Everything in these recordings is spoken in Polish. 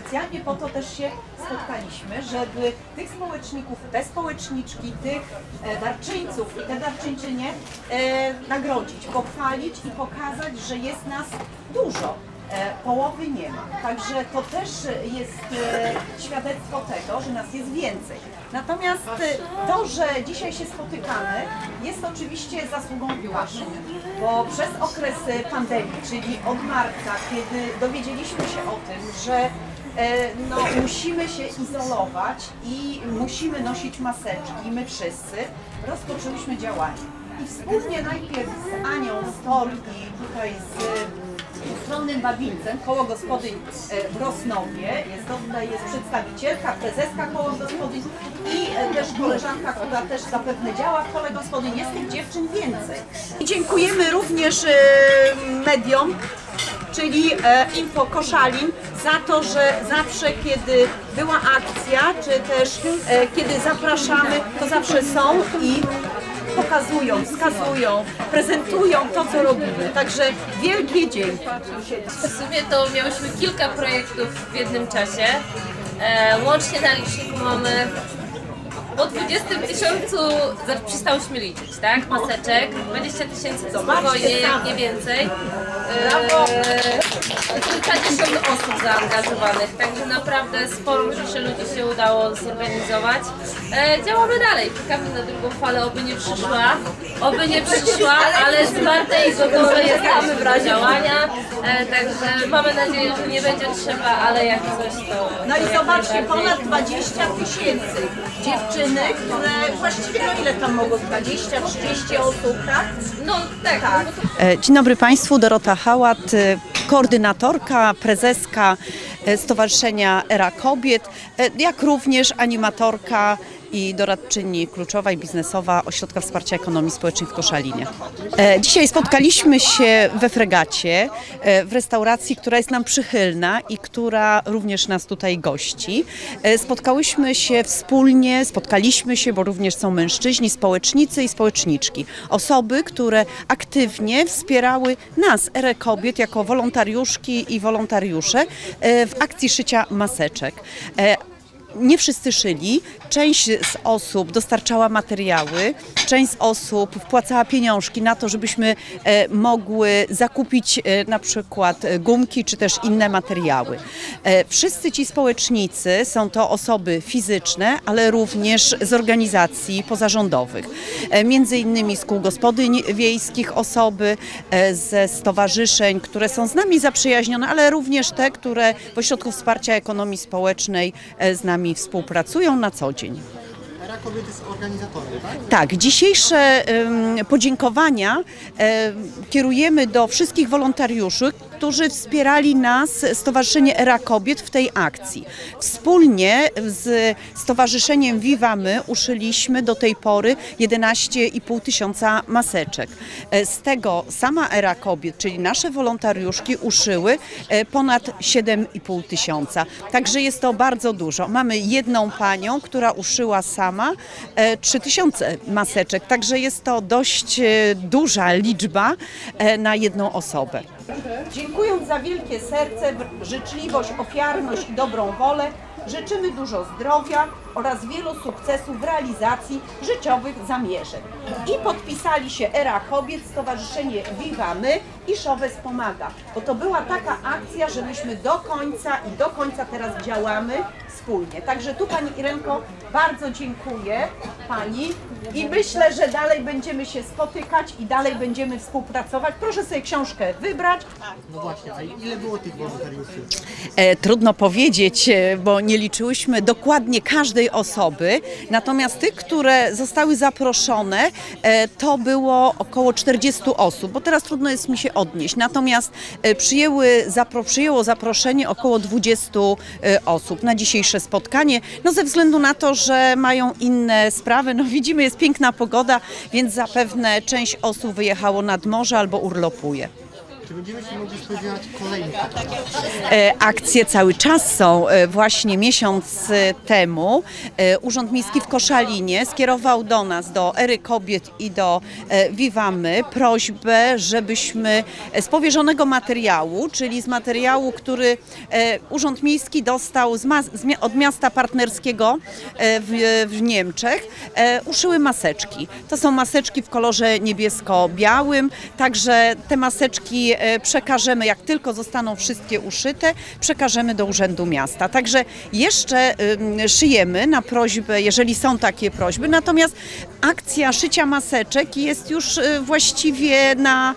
specjalnie po to też się spotkaliśmy, żeby tych społeczników, te społeczniczki, tych darczyńców i te darczyńczynie nagrodzić, pochwalić i pokazać, że jest nas dużo. Połowy nie ma. Także to też jest świadectwo tego, że nas jest więcej. Natomiast to, że dzisiaj się spotykamy, jest oczywiście zasługą Waszą, bo przez okres pandemii, czyli od marca, kiedy dowiedzieliśmy się o tym, że musimy się izolować i musimy nosić maseczki, my wszyscy, rozpoczęliśmy działanie. I wspólnie najpierw z Anią z Tor i tutaj z Ustronnym Babińcem, koło gospodyń w Rosnowie, tutaj jest przedstawicielka, prezeska koło gospodyń i też koleżanka, która też zapewne działa w kole gospodyń. Jest tych dziewczyn więcej. I dziękujemy również mediom, czyli Info Koszalin, za to, że zawsze kiedy była akcja, czy też kiedy zapraszamy, to zawsze są i pokazują, wskazują, prezentują to, co robimy. Także wielkie dzięki. W sumie to miałyśmy kilka projektów w jednym czasie. Łącznie na liczniku mamy po 20 000 przestałyśmy liczyć, tak? Maseczek, 20 000 to spokojnie, jak nie więcej. Kilkadziesiąt osób zaangażowanych, także naprawdę sporą rzeszę ludzi się udało zorganizować. Działamy dalej, czekamy na drugą falę, oby nie przyszła, ale zwartej i gotowe jesteśmy w razie działania. Także mamy nadzieję, że nie będzie trzeba, ale jak coś to... No i zobaczcie, ponad 20 000 dziewczyny, które właściwie ile tam mogło? 20-30 osób, tak? No tak. Dzień dobry Państwu, Dorota Hałat, koordynatorka, prezeska Stowarzyszenia Era Kobiet, jak również animatorka i doradczyni kluczowa i biznesowa Ośrodka Wsparcia Ekonomii Społecznej w Koszalinie. Dzisiaj spotkaliśmy się we Fregacie, w restauracji, która jest nam przychylna i która również nas tutaj gości. Spotkaliśmy się, bo również są mężczyźni, społecznicy i społeczniczki. Osoby, które aktywnie wspierały nas, Erę Kobiet, jako wolontariuszki i wolontariusze w akcji szycia maseczek. Nie wszyscy szyli, część z osób dostarczała materiały, część z osób wpłacała pieniążki na to, żebyśmy mogły zakupić na przykład gumki czy też inne materiały. Wszyscy ci społecznicy są to osoby fizyczne, ale również z organizacji pozarządowych. Między innymi z kół gospodyń wiejskich osoby, ze stowarzyszeń, które są z nami zaprzyjaźnione, ale również te, które w Ośrodku Wsparcia Ekonomii Społecznej z nami współpracują na co dzień. Era Kobiet jest organizatorem, tak? Tak, dzisiejsze podziękowania kierujemy do wszystkich wolontariuszy, którzy wspierali nas, Stowarzyszenie Era Kobiet, w tej akcji. Wspólnie z Stowarzyszeniem Viva My uszyliśmy do tej pory 11 500 maseczek. Z tego sama Era Kobiet, czyli nasze wolontariuszki, uszyły ponad 7500. Także jest to bardzo dużo. Mamy jedną panią, która uszyła sama 3000 maseczek, także jest to dość duża liczba na jedną osobę. Dziękując za wielkie serce, życzliwość, ofiarność i dobrą wolę, życzymy dużo zdrowia oraz wielu sukcesów w realizacji życiowych zamierzeń. I podpisali się Era Kobiet, Stowarzyszenie Viva My i Szowes Pomaga. Bo to była taka akcja, że myśmy do końca teraz działamy wspólnie. Także tu Pani Irenko bardzo dziękuję Pani i myślę, że dalej będziemy się spotykać i dalej będziemy współpracować. Proszę sobie książkę wybrać. No właśnie, a ile było tych wolontariuszy? Trudno powiedzieć, bo nie liczyłyśmy dokładnie każdej osoby, natomiast tych, które zostały zaproszone, to było około 40 osób, bo teraz trudno jest mi się odnieść, natomiast przyjęło zaproszenie około 20 osób na dzisiejsze spotkanie, no ze względu na to, że mają inne sprawy, no widzimy, jest piękna pogoda, więc zapewne część osób wyjechało nad morze albo urlopuje. Czy będziemy się mogli spodziewać kolejnych? Akcje cały czas są. Właśnie miesiąc temu Urząd Miejski w Koszalinie skierował do nas, do Ery Kobiet i do Vivamy prośbę, żebyśmy z powierzonego materiału, czyli z materiału, który Urząd Miejski dostał od miasta partnerskiego w Niemczech, uszyły maseczki. To są maseczki w kolorze niebiesko-białym, także te maseczki przekażemy, jak tylko zostaną wszystkie uszyte, przekażemy do Urzędu Miasta. Także jeszcze szyjemy na prośbę, jeżeli są takie prośby, natomiast akcja szycia maseczek jest już właściwie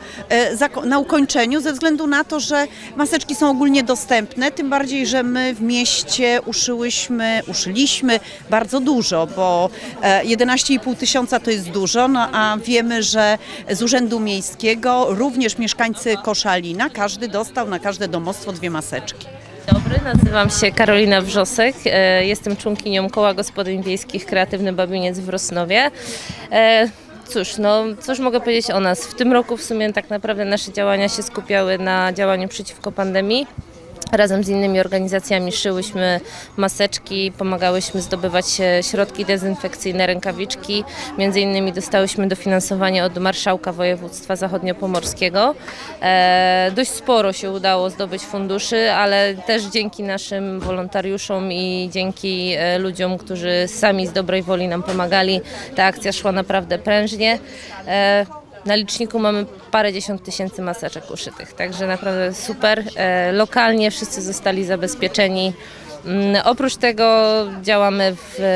na ukończeniu, ze względu na to, że maseczki są ogólnie dostępne, tym bardziej, że my w mieście uszyliśmy bardzo dużo, bo 11,5 tysiąca to jest dużo, no a wiemy, że z Urzędu Miejskiego również mieszkańcy Koszalina, każdy dostał na każde domostwo 2 maseczki. Dobry, nazywam się Karolina Wrzosek, jestem członkinią Koła Gospodyń Wiejskich Kreatywny Babiniec w Rosnowie. Cóż, no cóż mogę powiedzieć o nas? W tym roku w sumie tak naprawdę nasze działania się skupiały na działaniu przeciwko pandemii. Razem z innymi organizacjami szyłyśmy maseczki, pomagałyśmy zdobywać środki dezynfekcyjne, rękawiczki. Między innymi dostałyśmy dofinansowanie od Marszałka Województwa Zachodniopomorskiego. Dość sporo się udało zdobyć funduszy, ale też dzięki naszym wolontariuszom i dzięki ludziom, którzy sami z dobrej woli nam pomagali, ta akcja szła naprawdę prężnie. Na liczniku mamy parę dziesiąt tysięcy maseczek uszytych, także naprawdę super. Lokalnie wszyscy zostali zabezpieczeni. Oprócz tego działamy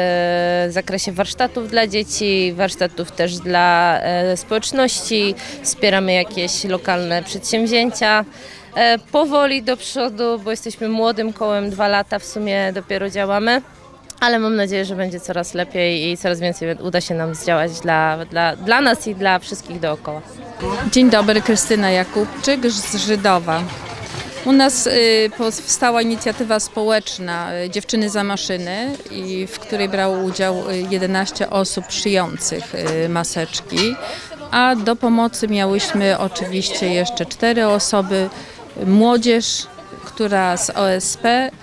w zakresie warsztatów dla dzieci, warsztatów też dla społeczności, wspieramy jakieś lokalne przedsięwzięcia. Powoli do przodu, bo jesteśmy młodym kołem, 2 lata w sumie dopiero działamy. Ale mam nadzieję, że będzie coraz lepiej i coraz więcej uda się nam zdziałać dla nas i dla wszystkich dookoła. Dzień dobry, Krystyna Jakubczyk z Żydowa. U nas powstała inicjatywa społeczna Dziewczyny za maszyny, w której brało udział 11 osób szyjących maseczki, a do pomocy miałyśmy oczywiście jeszcze 4 osoby, młodzież, która z OSP.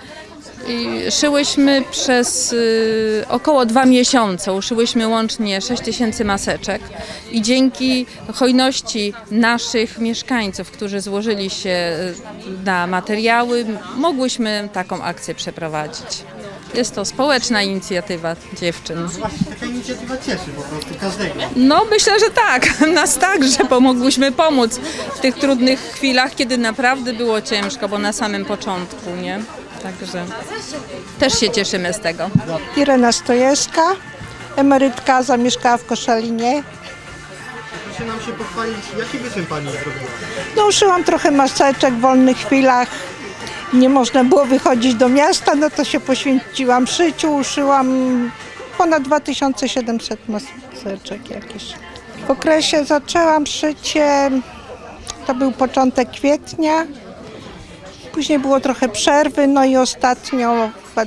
I szyłyśmy przez około 2 miesiące, uszyłyśmy łącznie 6 tysięcy maseczek i dzięki hojności naszych mieszkańców, którzy złożyli się na materiały, mogłyśmy taką akcję przeprowadzić. Jest to społeczna inicjatywa dziewczyn. Właśnie taka inicjatywa cieszy po prostu każdego. No myślę, że tak. Nas także pomogłyśmy pomóc w tych trudnych chwilach, kiedy naprawdę było ciężko, bo na samym początku, nie? Także też się cieszymy z tego. Irena Stojewska, emerytka, zamieszkała w Koszalinie. Proszę nam się pochwalić, jaki wyczyn Pani zrobiła? No, uszyłam trochę maseczek w wolnych chwilach. Nie można było wychodzić do miasta, no to się poświęciłam szyciu. Uszyłam ponad 2700 maseczek jakieś. W okresie zaczęłam szycie, to był początek kwietnia. Później było trochę przerwy, no i ostatnio chyba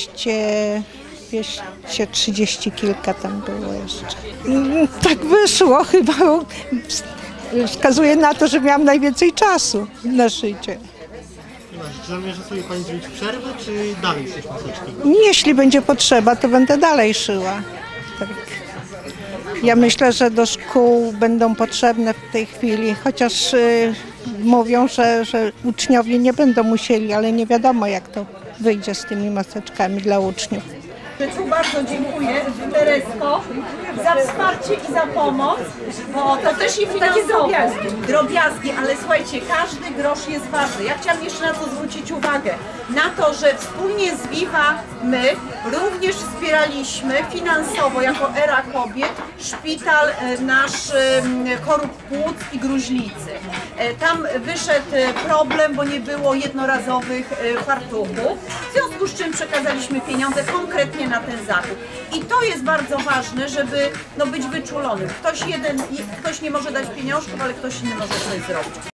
230 kilka tam było jeszcze. Tak wyszło chyba, wskazuje na to, że miałam najwięcej czasu na szycie. Czy zamierza sobie Pani zrobić przerwę, czy dalej szyć maseczki? Jeśli będzie potrzeba, to będę dalej szyła. Tak. Ja myślę, że do szkół będą potrzebne w tej chwili, chociaż mówią, że uczniowie nie będą musieli, ale nie wiadomo, jak to wyjdzie z tymi maseczkami dla uczniów. Bardzo dziękuję Teresko za wsparcie i za pomoc, bo to też i finansowo. Drobiazgi, ale słuchajcie, każdy grosz jest ważny. Ja chciałam jeszcze na to zwrócić uwagę, na to, że wspólnie z Viva my również wspieraliśmy finansowo jako Era Kobiet szpital nasz chorób płuc i gruźlicy. Tam wyszedł problem, bo nie było jednorazowych fartuchów, w związku z czym przekazaliśmy pieniądze konkretnie na ten zakup. I to jest bardzo ważne, żeby być wyczulonym. Ktoś nie może dać pieniążków, ale ktoś inny może coś zrobić.